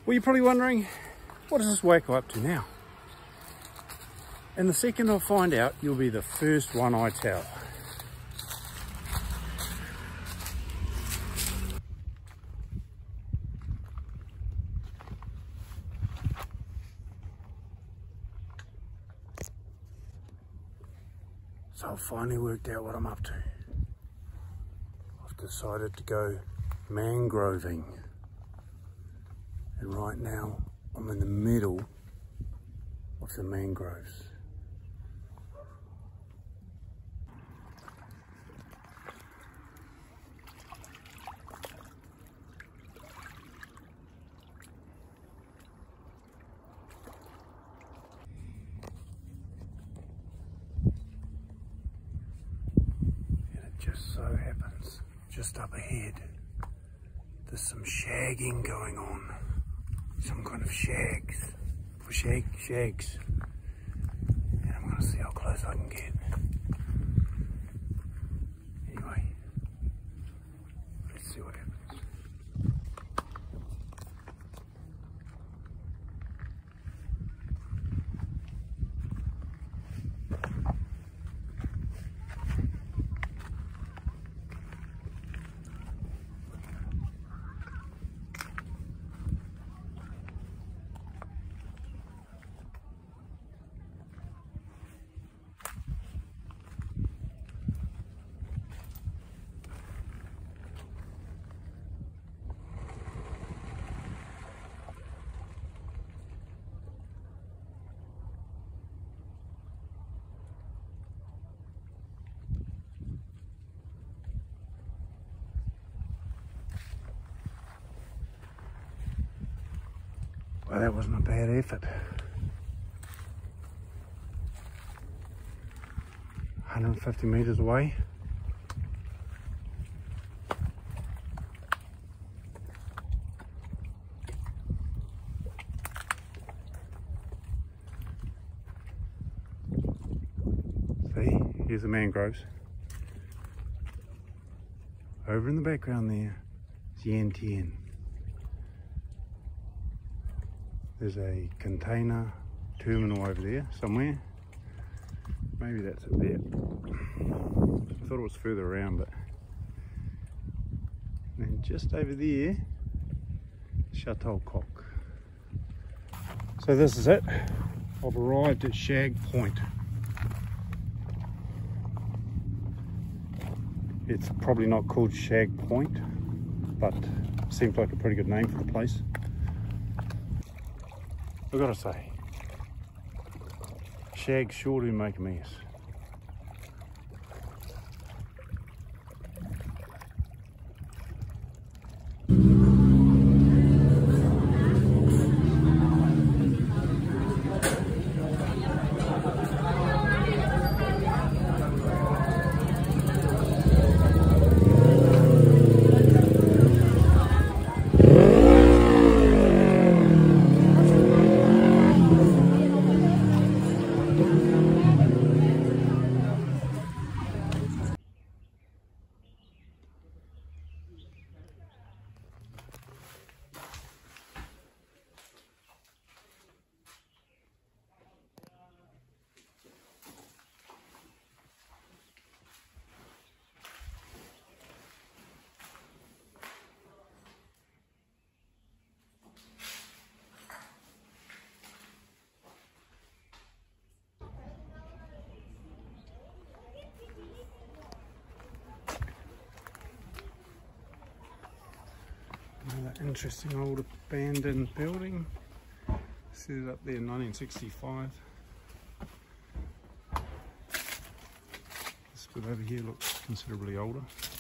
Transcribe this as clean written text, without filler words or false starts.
Well, you're probably wondering, what is this wacko up to now? And the second I find out, you'll be the first one I tell. So I've finally worked out what I'm up to. I've decided to go mangroving. And right now, I'm in the middle of the mangroves. Just so happens, just up ahead, there's some shagging going on. Some kind of shags. Or shags. And I'm going to see how close I can get. Anyway, let's see what happens. Well, that wasn't a bad effort. 150 meters away. See, here's the mangroves. Over in the background there is Yantian. There's a container terminal over there somewhere. Maybe that's it there. I thought it was further around, but then just over there, Shuttlecock. So this is it. I've arrived at Shag Point. It's probably not called Shag Point, but seems like a pretty good name for the place. I've got to say, shags sure do make a mess. Another interesting old abandoned building. Set it up there in 1965. This bit over here looks considerably older.